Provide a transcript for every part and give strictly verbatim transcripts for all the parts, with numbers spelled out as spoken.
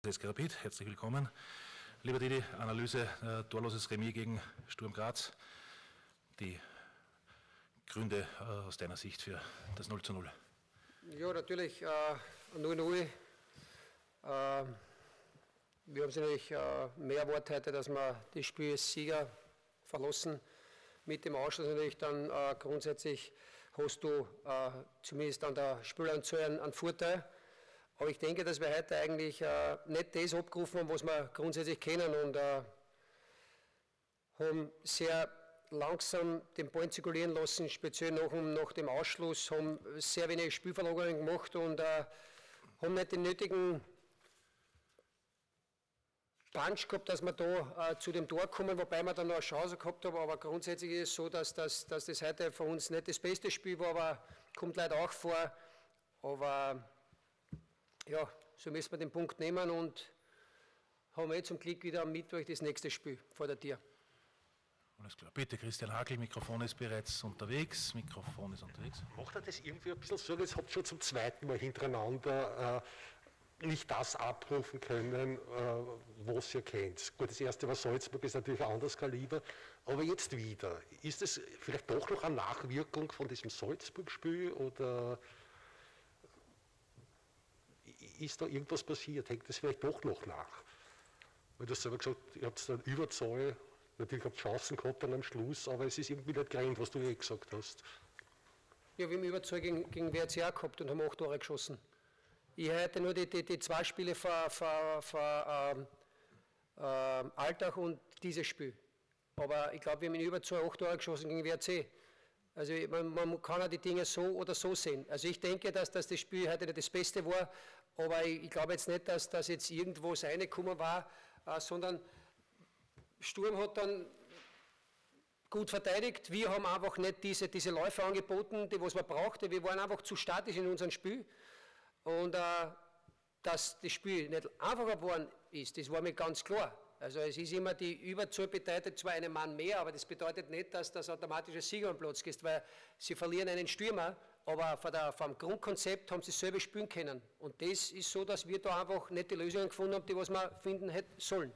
Rapid, herzlich willkommen. Lieber Didi, Analyse, äh, torloses Remis gegen Sturm Graz. Die Gründe äh, aus deiner Sicht für das null zu null? Ja, natürlich äh, null null. Äh, wir haben es natürlich äh, mehr erwartet heute, dass wir das Spiel als Sieger verlassen. Mit dem Ausschluss natürlich dann äh, grundsätzlich hast du äh, zumindest an der Spielanzahl einen, einen Vorteil. Aber ich denke, dass wir heute eigentlich äh, nicht das abgerufen haben, was wir grundsätzlich kennen, und äh, haben sehr langsam den Ball zirkulieren lassen, speziell nach, nach dem Ausschluss, haben sehr wenig Spielverlagerungen gemacht und äh, haben nicht den nötigen Punch gehabt, dass wir da äh, zu dem Tor kommen, wobei wir dann noch eine Chance gehabt haben. Aber grundsätzlich ist es so, dass, dass, dass das heute für uns nicht das beste Spiel war, aber kommt leider auch vor. Aber ja, so müssen wir den Punkt nehmen und haben jetzt zum Glück wieder am Mittwoch das nächste Spiel vor der Tür. Alles klar. Bitte, Christian Hackl, Mikrofon ist bereits unterwegs. Mikrofon ist unterwegs. Macht er das irgendwie ein bisschen so, als habt ihr schon zum zweiten Mal hintereinander äh, nicht das abrufen können, äh, was ihr kennt? Gut, das erste war Salzburg, ist natürlich ein anderes Kaliber, aber jetzt wieder. Ist es vielleicht doch noch eine Nachwirkung von diesem Salzburg-Spiel oder ist da irgendwas passiert? Hängt das vielleicht doch noch nach? Weil du hast selber gesagt, ihr habt eine Überzahl, natürlich habt ihr Chancen gehabt dann am Schluss, aber es ist irgendwie nicht gerannt, was du eh gesagt hast. Ja, wir haben Überzahl gegen, gegen W R C auch gehabt und haben acht Tore geschossen. Ich hätte nur die, die, die zwei Spiele vor, vor, vor ähm, ähm, Alltag und dieses Spiel. Aber ich glaube, wir haben in Überzahl acht Tore geschossen gegen W R C. Also man, man kann auch die Dinge so oder so sehen. Also ich denke, dass, dass das Spiel heute nicht das Beste war, aber ich, ich glaube jetzt nicht, dass das jetzt irgendwo das reingekommen war, äh, sondern Sturm hat dann gut verteidigt. Wir haben einfach nicht diese, diese Läufe angeboten, die was man brauchte. Wir waren einfach zu statisch in unserem Spiel. Und äh, dass das Spiel nicht einfacher geworden ist, das war mir ganz klar. Also es ist immer, die Überzahl bedeutet zwar einen Mann mehr, aber das bedeutet nicht, dass das automatisch ein Sieger am Platz ist, weil sie verlieren einen Stürmer, aber von der, vom Grundkonzept haben sie selber spielen können. Und das ist so, dass wir da einfach nicht die Lösungen gefunden haben, die was wir finden hätten sollen.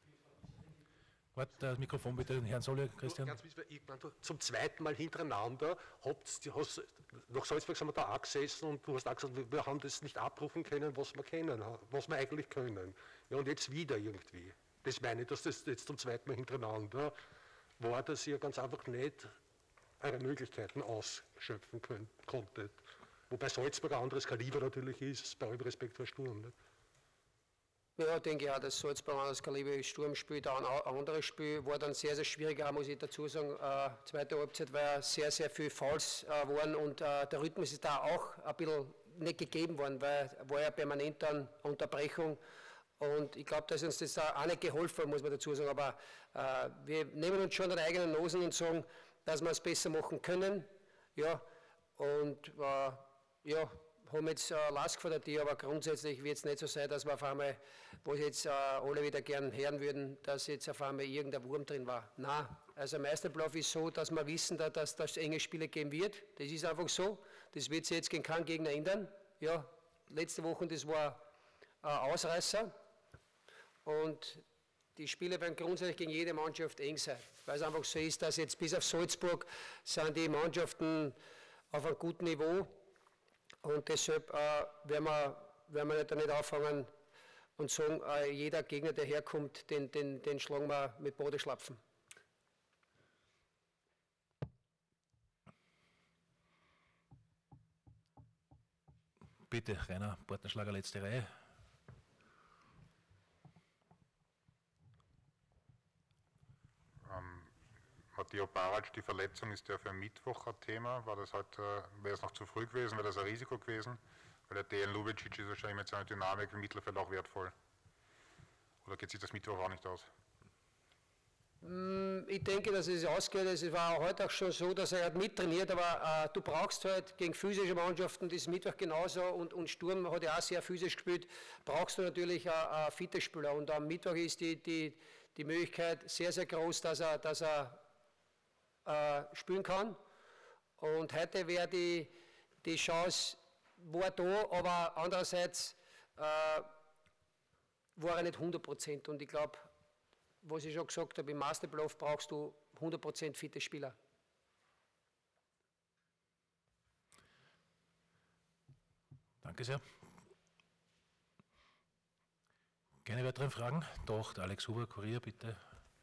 Warte, das Mikrofon bitte, den Herrn Solle, Christian. Ganz wichtig, ich meine, zum zweiten Mal hintereinander, habt, du hast, nach Salzburg sind wir da auch gesessen und du hast auch gesagt, wir haben das nicht abrufen können, was wir kennen, was wir eigentlich können. Ja, und jetzt wieder irgendwie. Das meine ich, dass das jetzt zum zweiten Mal hintereinander war, dass ihr ganz einfach nicht eure Möglichkeiten ausschöpfen könnt, konntet. Wobei Salzburg ein anderes Kaliber natürlich ist, bei allem Respekt vor Sturm. Nicht? Ja, ich denke auch, dass Salzburg ein anderes Kaliber ist. Sturm spielt auch ein anderes Spiel, war dann sehr, sehr schwierig, auch muss ich dazu sagen, äh, zweite Halbzeit, weil sehr, sehr viel Fouls äh, waren und äh, der Rhythmus ist da auch ein bisschen nicht gegeben worden, weil war ja permanent dann Unterbrechung. Und ich glaube, dass uns das auch nicht geholfen hat, muss man dazu sagen. Aber äh, wir nehmen uns schon an die eigenen Nosen und sagen, dass wir es besser machen können. Ja, und äh, ja, haben jetzt äh, Last vor der Tür, aber grundsätzlich wird es nicht so sein, dass wir auf einmal, was jetzt äh, alle wieder gern hören würden, dass jetzt auf einmal irgendein Wurm drin war. Nein, also im Meisterlauf ist so, dass wir wissen, dass es enge Spiele geben wird. Das ist einfach so. Das wird sich jetzt gegen keinen Gegner ändern. Ja, letzte Woche, das war ein Ausreißer. Und die Spiele werden grundsätzlich gegen jede Mannschaft eng sein, weil es einfach so ist, dass jetzt bis auf Salzburg sind die Mannschaften auf einem guten Niveau und deshalb äh, werden wir, werden wir nicht, nicht anfangen und sagen, äh, jeder Gegner, der herkommt, den, den, den schlagen wir mit Bodenschlapfen. Bitte, Rainer Portenschlager, letzte Reihe. Ähm, Matteo Barac, die Verletzung ist ja für Mittwoch ein Thema. War das heute, wäre es noch zu früh gewesen, wäre das ein Risiko gewesen? Weil der Dejan Ljubicic ist wahrscheinlich mit seiner Dynamik im Mittelfeld auch wertvoll. Oder geht sich das Mittwoch auch nicht aus? Ich denke, dass es ausgeht. Es war heute auch schon so, dass er halt mittrainiert, aber äh, du brauchst halt gegen physische Mannschaften, das ist Mittwoch genauso und, und Sturm hat ja auch sehr physisch gespielt, brauchst du natürlich ein fitte Spieler und am Mittwoch ist die, die, die Möglichkeit sehr, sehr groß, dass er, dass er äh, spielen kann und heute wäre die, die Chance, war da, aber andererseits äh, war er nicht hundert Prozent. Und ich glaube, was ich schon gesagt habe, im Masterplayoff brauchst du hundert Prozent fitte Spieler. Danke sehr. Keine weiteren Fragen? Doch, der Alex Huber, Kurier, bitte.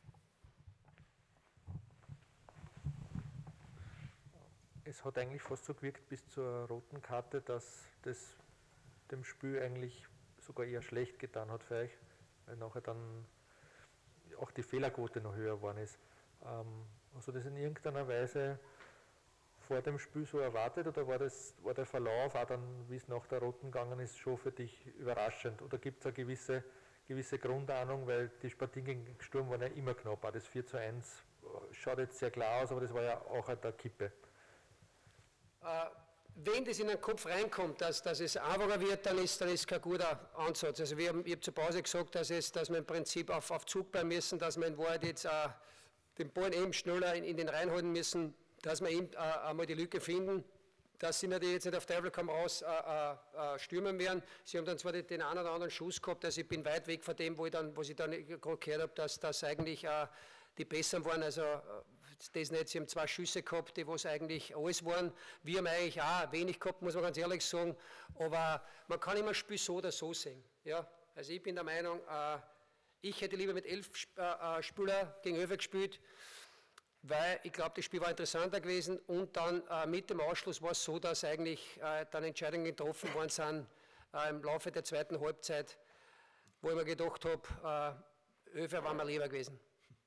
Es hat eigentlich fast so gewirkt bis zur roten Karte, dass das dem Spiel eigentlich sogar eher schlecht getan hat für euch, weil nachher dann auch die Fehlerquote noch höher geworden ist. Ähm, hast du das in irgendeiner Weise vor dem Spiel so erwartet oder war, das, war der Verlauf auch dann, wie es nach der roten gegangen ist, schon für dich überraschend? Oder gibt es eine gewisse, gewisse Grundahnung, weil die Partien gegen Sturm waren ja immer knapp, auch das vier zu eins schaut jetzt sehr klar aus, aber das war ja auch eine Kippe. Äh, wenn das in den Kopf reinkommt, dass, dass es einfacher wird, dann ist, dann ist kein guter Ansatz. Also wir haben, ich habe zur Pause gesagt, dass, es, dass wir im Prinzip auf, auf Zug bleiben müssen, dass wir in Wahrheit jetzt äh, den Ball eben schneller in, in den reinhalten müssen, dass wir eben äh, einmal die Lücke finden, dass sie natürlich jetzt nicht auf Teufel komm raus äh, äh, stürmen werden. Sie haben dann zwar den einen oder anderen Schuss gehabt, also ich bin weit weg von dem, wo ich dann, was ich dann gerade gehört habe, dass das eigentlich äh, die Besseren waren, also äh, das nicht, sie haben zwei Schüsse gehabt, die was eigentlich alles waren. Wir haben eigentlich auch wenig gehabt, muss man ganz ehrlich sagen, aber man kann immer ein Spiel so oder so sehen. Ja? Also ich bin der Meinung, äh, ich hätte lieber mit elf äh, Spielern gegen elf gespielt, weil ich glaube, das Spiel war interessanter gewesen und dann äh, mit dem Ausschluss war es so, dass eigentlich äh, dann Entscheidungen getroffen worden sind äh, im Laufe der zweiten Halbzeit, wo ich mir gedacht habe, äh, elf war mir lieber gewesen.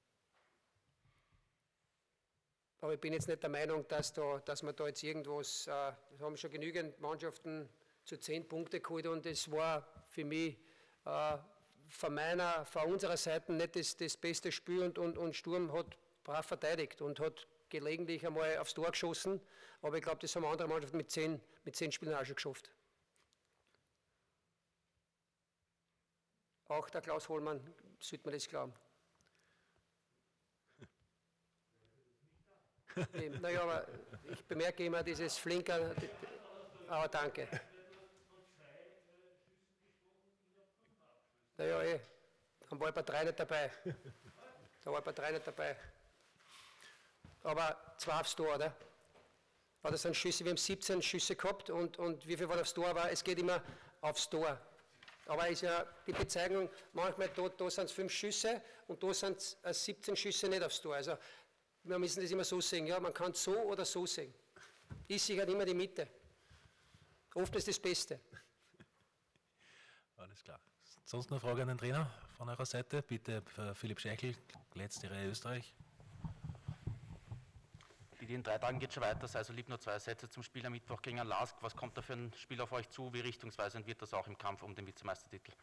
Aber ich bin jetzt nicht der Meinung, dass, da, dass wir da jetzt irgendwas, äh, es haben schon genügend Mannschaften zu zehn Punkte geholt und es war für mich äh, von meiner, von unserer Seite nicht das, das beste Spiel und, und, und Sturm hat brav verteidigt und hat gelegentlich einmal aufs Tor geschossen, aber ich glaube, das haben andere Mannschaften mit zehn, mit zehn Spielen auch schon geschafft. Auch der Klaus Hohlmann sollte man das glauben. Naja, aber ich bemerke immer dieses Flinker, aber danke. Naja, eh, dann war ich bei drei nicht dabei. Da war ich bei drei nicht dabei. Aber zwei aufs Tor, oder? War das dann Schüsse? Wir haben siebzehn Schüsse gehabt und, und wie viel war aufs Tor? Aber es geht immer aufs Tor. Aber ist ja die Bezeichnung, manchmal da, da sind es fünf Schüsse und da sind es siebzehn Schüsse nicht aufs Tor. Also wir müssen das immer so sehen, ja, man kann es so oder so sehen. Ich sehe halt immer die Mitte. Oft ist das Beste. Alles klar. Sonst noch Frage an den Trainer von eurer Seite? Bitte Philipp Scheichel, letzte Reihe Österreich. In drei Tagen geht es schon weiter, also lieb nur zwei Sätze zum Spiel am Mittwoch gegen Lask. Was kommt da für ein Spiel auf euch zu? Wie richtungsweisend wird das auch im Kampf um den Vizemeistertitel?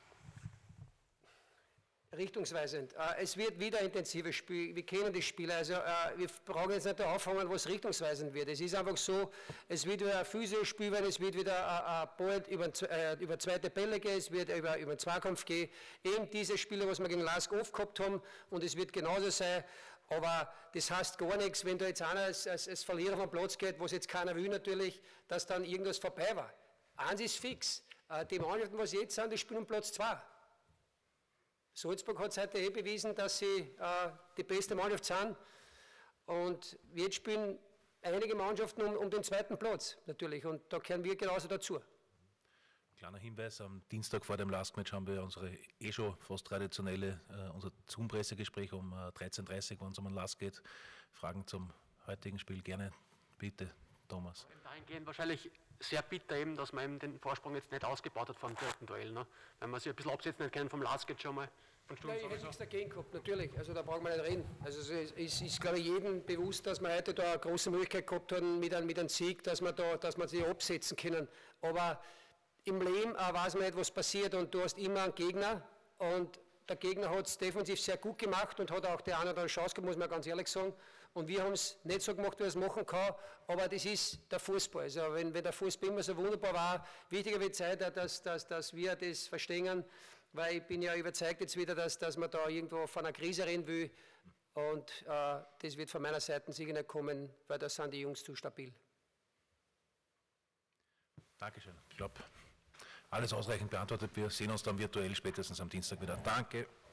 Richtungsweisend. Es wird wieder ein intensives Spiel. Wir kennen die Spieler, also wir brauchen jetzt nicht auffangen, was richtungsweisend wird. Es ist einfach so, es wird wieder ein physisches Spiel werden, es wird wieder ein Ball über, über zweite Bälle gehen, es wird über, über einen Zweikampf gehen. Eben diese Spiele, was wir gegen Lask oft gehabt haben, und es wird genauso sein. Aber das heißt gar nichts, wenn da jetzt einer als, als, als Verlierer vom Platz geht, was jetzt keiner will natürlich, dass dann irgendwas vorbei war. Eins ist fix, die Mannschaften, was jetzt sind, die spielen um Platz zwei. Salzburg hat es heute eh bewiesen, dass sie äh, die beste Mannschaft sind. Und jetzt spielen einige Mannschaften um, um den zweiten Platz natürlich. Und da gehören wir genauso dazu. Kleiner Hinweis, am Dienstag vor dem Last-Match haben wir unsere eh schon fast traditionelle, äh, unser Zoom-Pressegespräch um äh, dreizehn Uhr dreißig, wenn es um ein Last geht. Fragen zum heutigen Spiel gerne, bitte, Thomas. Dahingehend wahrscheinlich sehr bitter eben, dass man eben den Vorsprung jetzt nicht ausgebaut hat vor dem dritten Duell. Ne? Wenn man sich ein bisschen absetzen nicht können vom Last geht schon mal. Ja, ich hätte nichts dagegen gehabt, natürlich. Also da brauchen wir nicht reden. Also es ist, ist, glaube ich, jedem bewusst, dass wir heute da eine große Möglichkeit gehabt haben mit einem, mit einem Sieg, dass wir da, dass wir sie absetzen können. Aber im Leben äh, weiß man nicht, was passiert und du hast immer einen Gegner und der Gegner hat es defensiv sehr gut gemacht und hat auch die eine oder andere Chance gehabt, muss man ganz ehrlich sagen. Und wir haben es nicht so gemacht, wie er es machen kann, aber das ist der Fußball. Also wenn, wenn der Fußball immer so wunderbar war, wichtiger wird Zeit, dass, dass, dass wir das verstehen, weil ich bin ja überzeugt jetzt wieder, dass, dass man da irgendwo von einer Krise reden will und äh, das wird von meiner Seite sicher nicht kommen, weil da sind die Jungs zu stabil. Dankeschön. Ich glaube, Alles ausreichend beantwortet. Wir sehen uns dann virtuell spätestens am Dienstag wieder. Danke.